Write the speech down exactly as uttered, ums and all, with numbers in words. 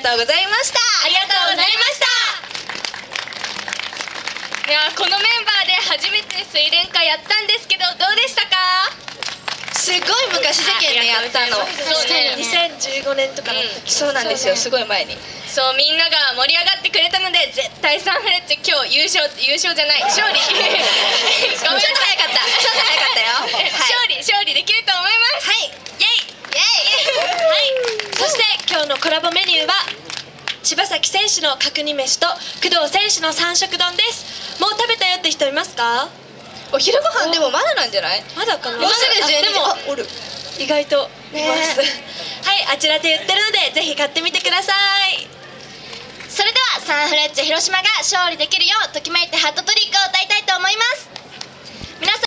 とうございました。 ありがとうございました。いや、このメンバーで初めて水蓮花やったんですけど、どうでしたか？ すごい昔じゃけんね、やったの。 そうね、 にせんじゅうごねんとかの時、 そうなんですよ、すごい前に。 そう、みんなが盛り上がってくれたので、絶対サンフレッチェ今日優勝、優勝じゃない、勝利。ごめんなさい。 ちょっと早かった、ちょっと早かったよ。 勝利、勝利できると思います。 はい、イエイ、イエイ。 はい、そして今日のコラボメニューは柴崎選手の角煮飯と工藤選手の三色丼です。もう食べたよって人いますか？ お昼ご飯でもまだなんじゃない？ まだかな。 もうすぐじゅうにじ。あ、おる。 意外といます。 ねはい、あちらで言ってるのでぜひ買ってみてください。 それではサンフレッチェ広島が勝利できるようときめいてハットトリックを歌いたいと思います。